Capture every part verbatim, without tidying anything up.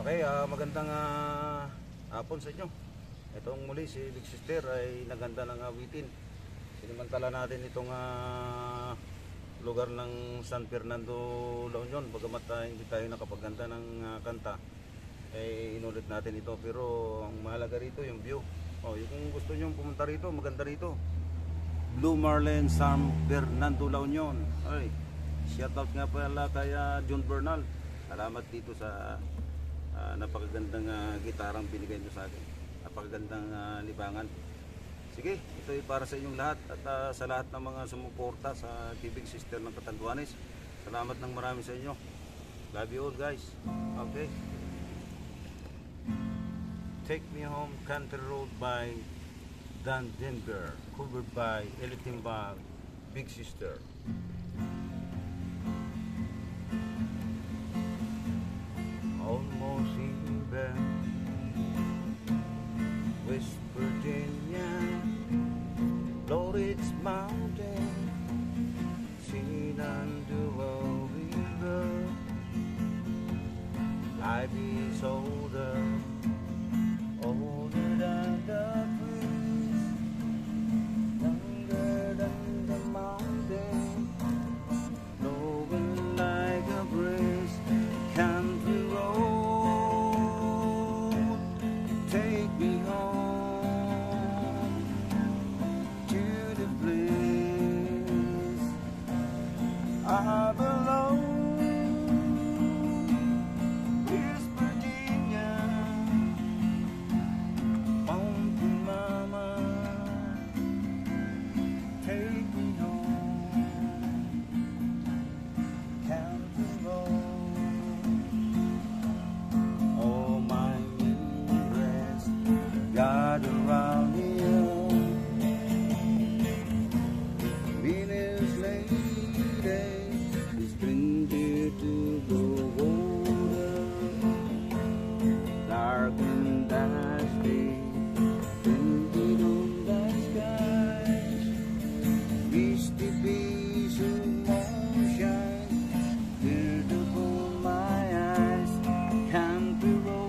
Okay, uh, magandang uh, hapon sa inyo. Itong muli si Big Sister ay naganda ng awitin. Sinimantala natin itong uh, lugar ng San Fernando, La Union. Bagamat uh, hindi tayo nakapaganda ng uh, kanta, eh inulit natin ito. Pero ang mahalaga rito yung view. Oh, yung kung gusto nyo pumunta rito, maganda rito. Blue Marlin, San Fernando, La Union. Ay, shoutout nga pala kay uh, John Bernal. Salamat dito sa uh, napakagandang uh, gitarang binigay nyo sa akin. Napakagandang uh, libangan. Sige, ito ay para sa inyong lahat at uh, sa lahat ng mga sumuporta sa Big Sister ng Catanduanes. Salamat ng marami sa inyo. Love you all, guys. Okay. Take Me Home, Country Road by Dan Denver, covered by Elitimbang, Big Sister. Almost even West Virginia, Blue Ridge Mountain, Shenandoah River. Life is older, older than the trees, younger than the mountain, blowing like a breeze. Country road, take me home to the place I belong. West Virginia, Mountain Mama, take me home. Country road. God around here, Venus lady is stranger to the water, dark and dusty, painted on the skies, misty beach of moonshine, filled upon my eyes. Country road,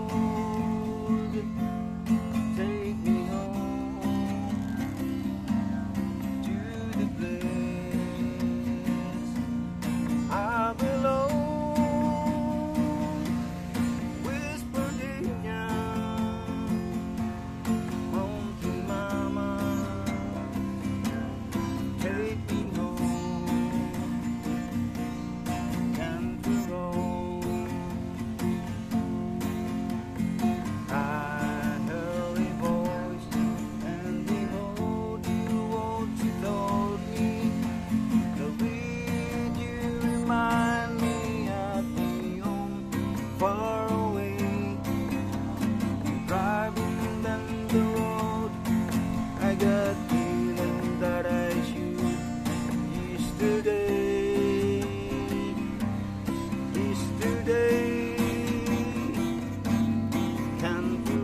take me home to the place I belong. West Virginia, Mountain Mama, take me home. Country road, I far away, driving down the road. I got feeling that I should. Yesterday, yesterday, country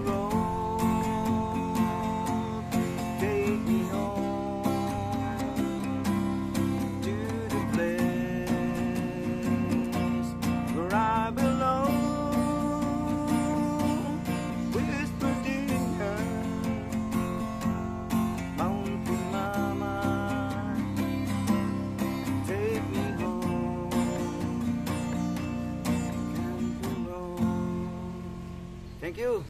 road, take me home to the place where I belong. Thank you.